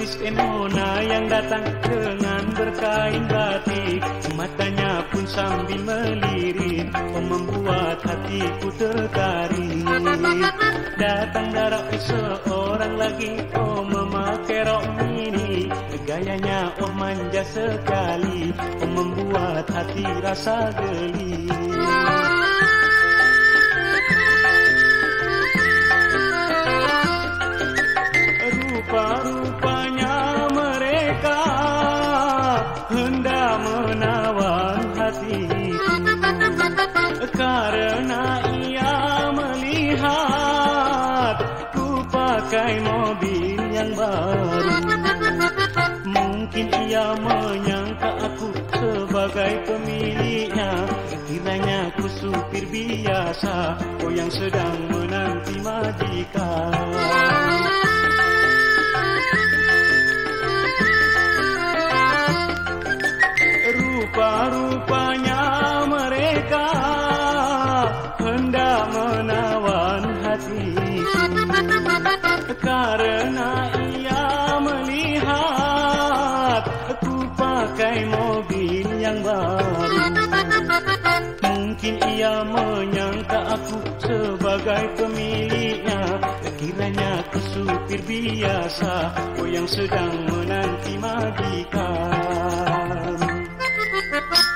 Gadis Enona yang datang dengan berkain batik, matanya pun sambil melirik, membuat hatiku tertarik. Datang darah seorang lagi, memakai rok mini, gayanya manja sekali, membuat hati rasa geli. Rupa-rupanya mereka hendak menawan hatiku, karena ia melihat ku pakai mobil yang baru. Mungkin ia menyangka aku sebagai pemiliknya, kiranya ku supir biasa, yang sedang menanti majikan. Rupa-rupanya mereka hendak menawan hatiku, karena ia melihat aku pakai mobil yang baru. Mungkin ia menyangka aku sebagai pemiliknya, kiranya aku supir biasa, yang sedang menanti majikan.